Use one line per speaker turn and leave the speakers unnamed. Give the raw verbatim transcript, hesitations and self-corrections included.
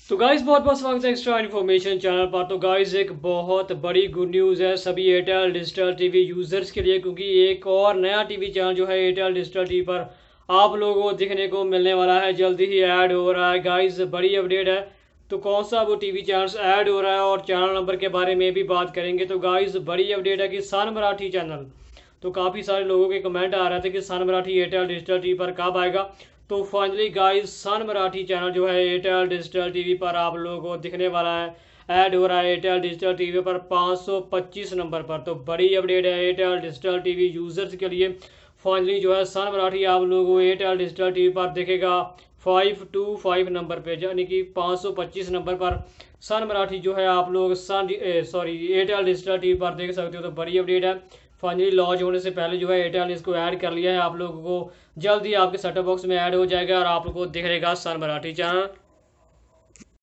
तो गाइस बहुत बहुत स्वागत है एक्स्ट्रा इन्फॉर्मेशन चैनल पर। तो गाइस एक बहुत बड़ी गुड न्यूज़ है सभी एयरटेल डिजिटल टीवी यूज़र्स के लिए, क्योंकि एक और नया टीवी चैनल जो है एयरटेल डिजिटल टीवी पर आप लोगों को दिखने को मिलने वाला है, जल्दी ही ऐड हो रहा है। गाइस बड़ी अपडेट है। तो कौन सा वो टीवी चैनल ऐड हो रहा है और चैनल नंबर के बारे में भी बात करेंगे। तो गाइस बड़ी अपडेट है कि सन मराठी चैनल, तो काफ़ी सारे लोगों के कमेंट आ रहे थे कि Sun Marathi Airtel digital TV पर कब आएगा। तो finally guys Sun Marathi channel जो है एयरटेल डिजिटल टीवी पर आप लोगों को दिखने वाला है, ऐड हो रहा है एयरटेल डिजिटल टीवी पर पाँच सौ पच्चीस नंबर पर। तो बड़ी अपडेट है एयरटेल डिजिटल टीवी यूज़र्स के लिए। फाइनली जो है सन मराठी आप लोगों को एयरटेल डिजिटल टीवी पर दिखेगा फाइव टू फाइव नंबर पे, यानी कि पाँच सौ पच्चीस नंबर पर सन मराठी जो है आप लोग Sun sorry Airtel digital TV पर देख सकते हो। तो बड़ी अपडेट है। फाइनली लॉन्च होने से पहले जो है एयरटेल ने इसको ऐड कर लिया है। आप लोगों को जल्द ही आपके सेटअप बॉक्स में ऐड हो जाएगा और आप लोगों को दिख रहेगा सन मराठी चैनल।